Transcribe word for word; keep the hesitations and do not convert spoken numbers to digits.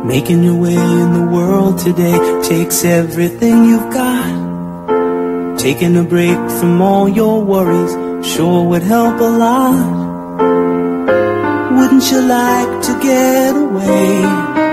Making your way in the world today takes everything you've got. Taking a break from all your worries sure would help a lot. Wouldn't you like to get away?